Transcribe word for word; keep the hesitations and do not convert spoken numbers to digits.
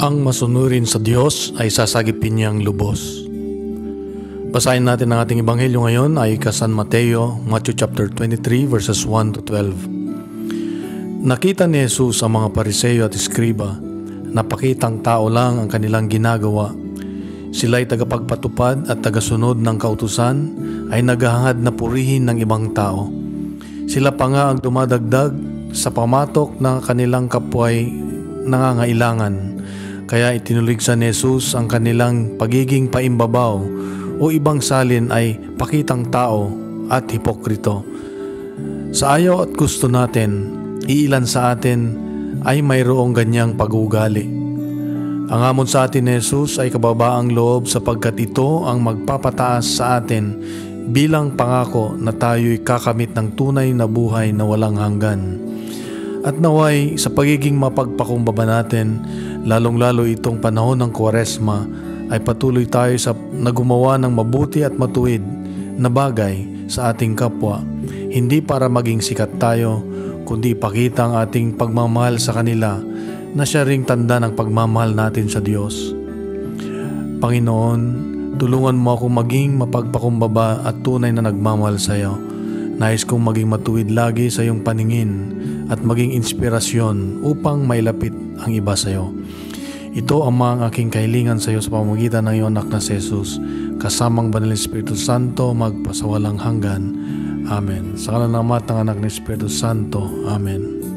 Ang masunurin sa Diyos ay sasagipin niyang lubos. Basahin natin ang ating ebanghelyo ngayon ay ka San Mateo, Matthew chapter twenty-three verses one to twelve. Nakita ni Jesus ang mga Pariseo at Eskriba, napakitang tao lang ang kanilang ginagawa. Sila'y tagapagpatupad at tagasunod ng kautusan, ay naghahangad na purihin ng ibang tao. Sila pa nga ang dumadagdag sa pamatok ng kanilang kapway nangangailangan. Kaya itinuligsa ni Jesus ang kanilang pagiging paimbabaw o ibang salin ay pakitang tao at hipokrito. Sa ayaw at gusto natin, iilan sa atin ay mayroong ganyang pag-uugali. Ang hamon sa atin ni Jesus ay kababaang loob sapagkat ito ang magpapataas sa atin bilang pangako na tayo'y kakamit ng tunay na buhay na walang hanggan. At naway sa pagiging mapagpakumbaba natin, lalong-lalo itong panahon ng Kwaresma, ay patuloy tayo sa nagumawa ng mabuti at matuwid na bagay sa ating kapwa, hindi para maging sikat tayo, kundi ipakita ang ating pagmamahal sa kanila na siya ring tanda ng pagmamahal natin sa Diyos. Panginoon, tulungan mo ako maging mapagpakumbaba at tunay na nagmamahal sa iyo. Nais kong maging matuwid lagi sa iyong paningin at maging inspirasyon upang mailapit ang iba sa iyo. Ito ang mga aking kahilingan sa iyo sa pamamagitan ng iyong anak na si Jesus, kasamang Banal na Espiritu Santo, magpasawalang hanggan. Amen. Sa ngalan ng Ama at ng Anak na Espiritu Santo. Amen.